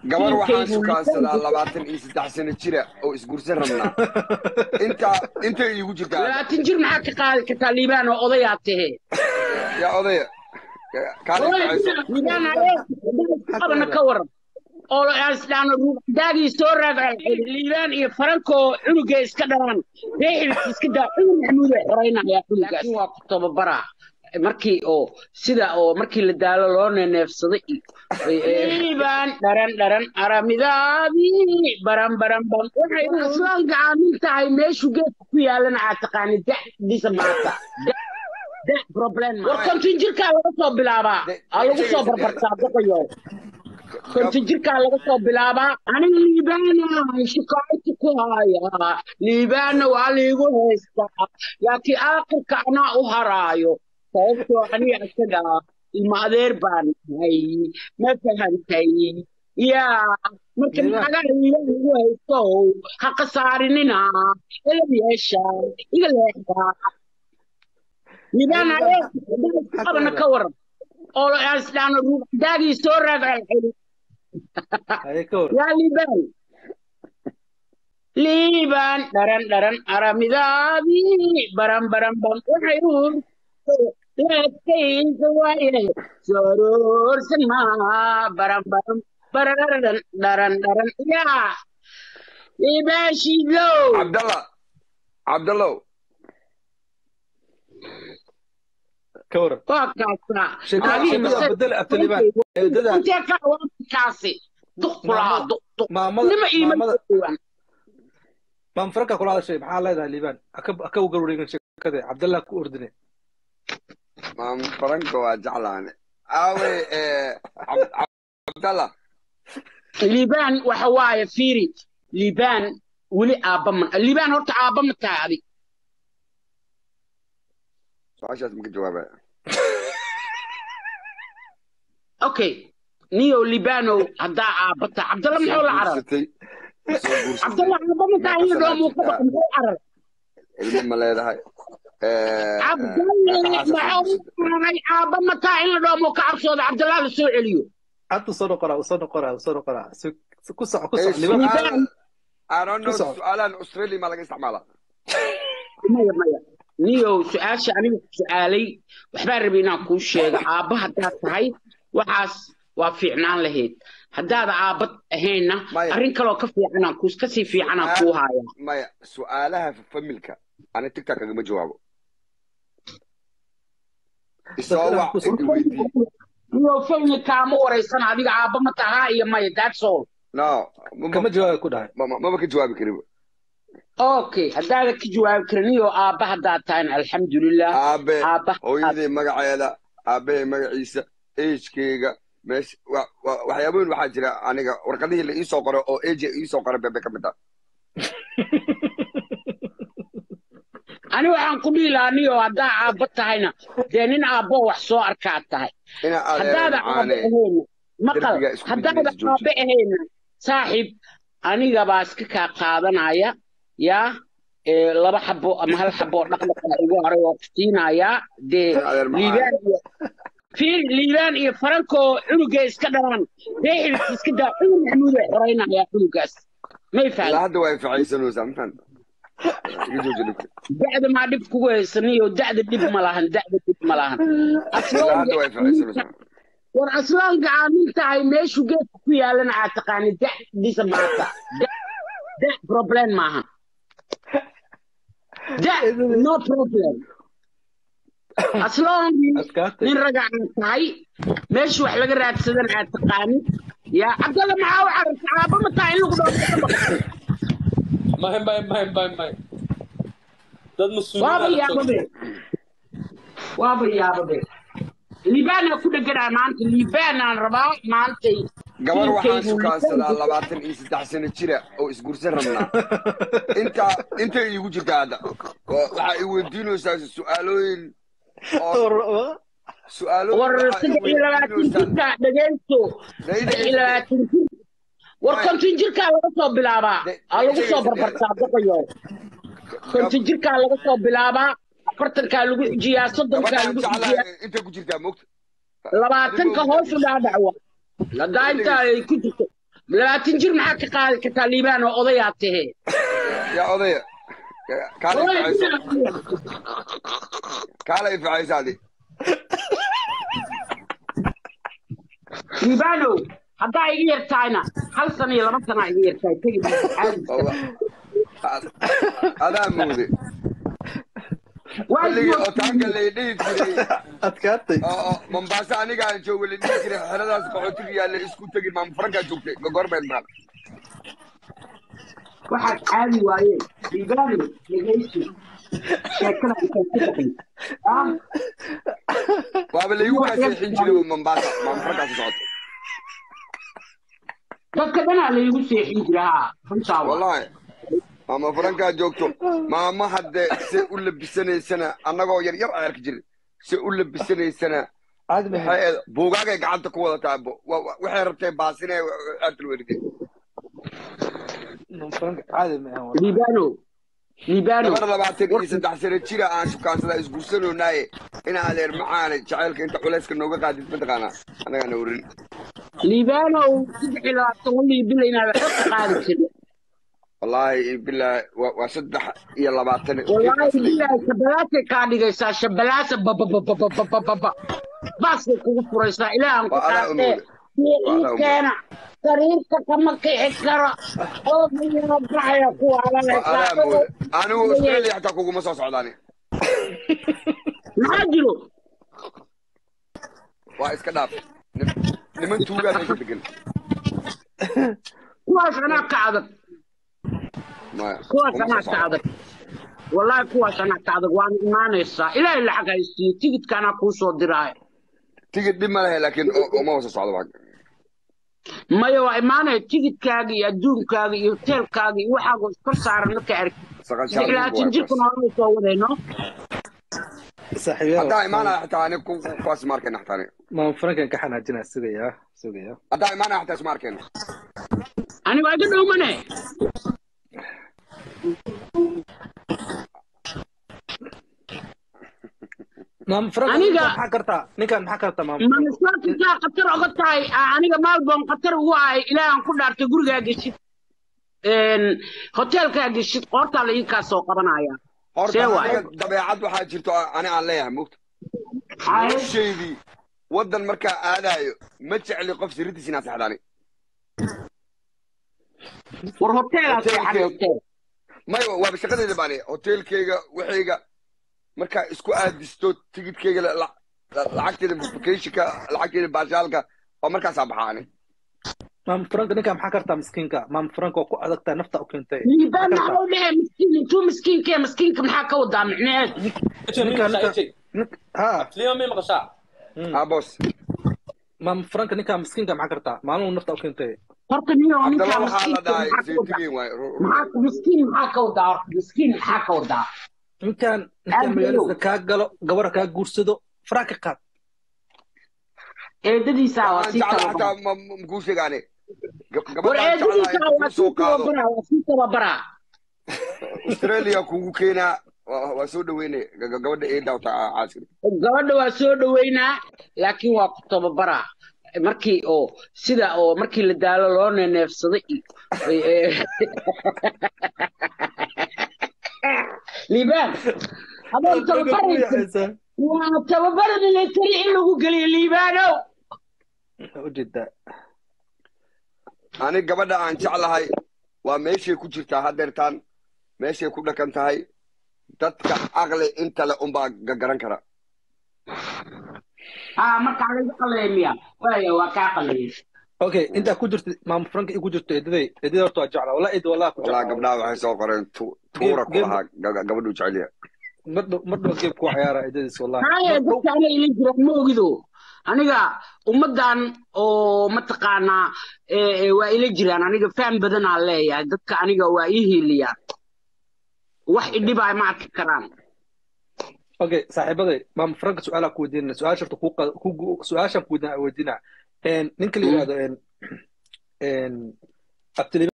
gabar waxaan shukaansadaa 23 sano jira oo isguursan rabnaa inta iigu jirtaa 20 jir maxaa ka qaadi kartaa liibaan oo odayaa tahay yaa odaya liibaan qabana ka waran oo asdaana daagii soo raagay liibaan iyo faranko cunuga iska dhalaan reexilka iska daa maxamuud xoreynaya cunugaas waa ku tababaraa markii oo sida oo markii la daalo loo neefsaday liibaan dharan aramidaadii baran waxay aslaan gacaamin tahay meeshu geedka ku yaalana aad taqaanid da'diisa maanta problem war konton jirkaa laga soo bilaabaa lagu soo barbartaa boqoyo konton jirkaa laga soo bilaabaa aniga liibaana shikaayta ku haya liibaana waa liigu haystaa laakiin aakhirka anaa u haraayo sababtoo aniga isaga ilma adeer baan nahay ma fahantay yaa marka maxaa liibaan ugu haysto ha khasaarinina ila yeesha iga leexda liibaan qabana ka waran oo asdaana daagii soo raagay yaa liibaan dharan aramidaadii baran waxay leedkaysa waaye soroorsan maa baran dharan yaa liibaan shiidlow cabdallow كورة ما مفرقة كل هذا الشيء بحال هذا الليبان أكو قرورين كذا عبد الله كوردني ما مفرقة وجعلاني أوي عبد الله الليبان وحواي فيري ليبان ولي أبا الليبان هرت أبا متعبي عشان ممكن جوابها اوكي نيو ليبانو هدا عبد الله محول العرب عبد الله عبد الله يدوم وقبق العرب المهم لا هاي عبد الله محول عبد متى يدوم وكعب صوت عبد الله السوء عليو حتى صنو قرا كسع ليبان I don't know سؤالا أسترالي ما لقى استعمالها مايا نيو سؤالي waxbaa rabay inaan kuu sheego aabba haddaad tahay waxaas waa fiicnaan lahayd haddaad aabad ahayna arrin kaloo ka fiicanaan ka sii fiicanaan kuu haaya maya su'aalaha familka ana tiktok kagama jawaabo niyo familka ma waraysan adiga aabba ma tahaa iyo maya that's all no kama jawaabi ku dhahay mama ka jawaabi karin اوكي هذا كجواب كرنيو ابا هذا تاين الحمد لله ابا هويدي مغعيدا ابا مغعيسا ايشكيغا مش waxyaabooyin waxa jira aniga warqadii la ii soo qoro oo AJ ii soo qoro bebe kamida ani waxaan ku dhiilaaniyo hadaa aabba tahayna dee nin aabbo wax soo arkaa tahay hadaada aabba ahayna maqal hadaada aabba ahayna saaxiib aniga baa iska kaa qaadanaya يا لبا حبو أما هل حبو نقلق يقول هري وقتينا دي ليبان إيه فرانكو عنوغيس كدران ريحل كدا محمود حرينا يا عنوغيس ما يفعل لا هذا واقف عيسى نوزام فهمت بعد ما دب كويس نيو دعد دب ملاهن هذا واقف عيسى نوزام والأصلان قاعدين تاعي ماشو جيت كويا لنا عتقاني دي سمعتها ده problem معها ده no problem أصلاً من رجع نتاعي مش وحلا جرات سدن عتقاني يا عبد الله معاه عرس عابا متاعي لو قدام مهم ده مسؤول وابي يا بابي ليبانا كده كده معناتي ليبانا ربا معناتي gabar waxaan shukaansadaa 23 sano jira oo isguursan rabnaa inta iigu jirtaa hadda waxa ay weydiinaysaa su'aalooyin war konton jirkaa laga soo bilaabaa lagu soo barbartaa boqoyo konton jirkaa laga soo bilaabaa afartankaa lagu xujiyaa soddonkaa lagu xujiyaa inta ku jirtaa moogta 20ka hoos u dhaadhacwa لدايتا كنت labaatan jir maxaa ka qaadi kartaa liibaan oo odayaa tahe يا قضية كالي في عيسادي liibaanow haddaa iga yartahayna hal sano iyo 2 sano iga yartahay tegi والله هذا مودي اللي أتاك اللي يدي adkaatay منباسة أنا قاعد أشوف اللي يدي هذا ناس قعدتي اللي إسكو تجي ما مفرقة جوكتي قرب المال waxaad caadi waayeen liibaanow dhegaysi sheekada intaad ku dhaqin وابل يوكا سيحين جلو منباسة ما مفرقة صوت dadka dhanaa laygu seexin jiraa runtaa والله ما فرنكا جوكتو ما حد سيقول بسنة سنة أنا قاعد ير أعرف جري سيقول بسنة سنة caadi ma ahayn بوجاك قعدت قوة تعبو وحيرتي باسنة أكل وردي maam franka caadi ma ahayn liibaanow مرة بعتني سدح سنة تشيرا أنا شو كان سلا إسقوسنو ناي أنا على المعاني شعيلك أنت قلت كنوجا قاعد تتقنا أنا قاعد أورين liibaanow sidii ilaa tolii bilayna ka qaadi jiray والله بالله وسدح يلا بعتني والله بالله شبلاتي كان يقيسا شبلاتي بابا بس kugu furaysa ilaahan ku qaatay كان طريقك كما كيحكرا او من ربعي كو على أنا أستراليا حتى كوكو مصاص عداني ناجلو وايس كداب لمن توجا نيجي تقول كواش انا قاعدك كواش انا قاعدك والله كواش انا قاعدك وانا ايمانيسا الى اللي حق يستي تيجي كان اكو سو دراي تيجي دي ما لكن ما هو صعب بعد maya waa imaanaya tigidkaaga iyo adduunkaaga iyo hoteelkaaga iyo waxaago iskor saaran marka arki 20 jirkan hore soo wadayno saaxiibada hadaa imaana xataa ani kuwaas markan xataani maam frankan ka xanaajinaa sugaya hadaa imaana xataa ismarkan ani waa iga dhowmane maam frankan maxaa kartaa ninkan maxaa kartaa maam mansuurta qatar uga tahay aniga maalboon qatar ugu ahay ilaahan ku dhaartay gurigaaga geshid hoteelkaaga geshid qoortaa la ii kaa soo qabanaya horta dabeecad waxaa jirto ani aan leeyahay mugta sheedii wadan markaa aadayo ma jecli qof sirridiis inaa saxdaani war hoteelaa seexanay hotel may waa shaqadeeda baani hoteelkayga waxayga markaa isku aadisto tigidkayga lacagteeda vacationka lacagteeda baashaalka oo markaasaa baxaani maam franka ninka maxaa kartaa miskiinka maam franka oo ku adagtaa nafta u keentay liibaan maxaa u dhahay miskiin intuu miskiinka maxaa ka wadaa micneed ليه ما مقشع boss maam franka ninka miskiinka maxaa kartaa maalin nafta u keentay horta ninoo Abdallah ninkaa waxaa la dhahay miskiin saytigin waay maxaa ka wadaa miskiin maxaa ka wadaa ninkan magaalada kaa galo gabar kaa guursado faraa ka qaad eedadiisa waa sii xataa tababaraa makuu sheegaane war eedadiisa waa sii tababaraa waa sii tababaraa australia kugu keenaa waa soo dhaweynay gabadha eedaa caaskir gabadha waa soo dhaweynaa laakiin waa ku tababaraa markii oo sida oo markii la daalo loo neefsaday liibaan haddaad tababaraysa waa tababaran military in lagu geliyo liibaanow ujeedaa ani gabadha aan jeclahay waa meeshay ku jirtaa hadeertaan meeshay ku dhakan tahay dadka aqli inta le unbaa garan kara marka laga qaleemiya waaya waa kaa qaleeyay okay inta ku jirto maam franka ku jirto eedaday horta waa jeclaa wallahi eed wallahi ku walaa jeclaa gabdhaha waxay soo qoreen tuura ku lahaa gabadhu jecel yahay madba geeb ku ciyaara eedadiis wallahi haya dadka ana ila jira ma ogido aniga ummadan oo mataqaanaa waa ila jiraan aniga faham badan aan leeyahay dadka aniga waa ii hiiliyaan wax idhibaa ma arki karaan okay saaxiibaday maam franka su'aala ku weydiinaa su'aashan ku weydiinaa ninka la yiraahdo